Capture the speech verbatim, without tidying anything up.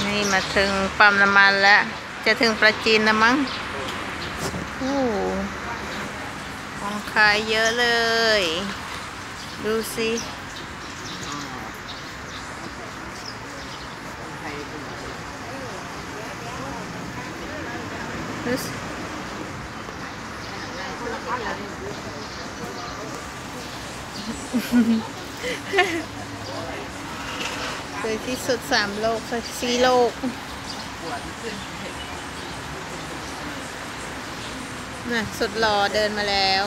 นี่มาถึงปั๊มน้ำมันแล้วจะถึงปราจีนแล้วมั้งโอ้ของขายเยอะเลยดูสิดูสิสวยที่สุดสามโลกสี่โลกน่ะสุดหล่อเดินมาแล้ว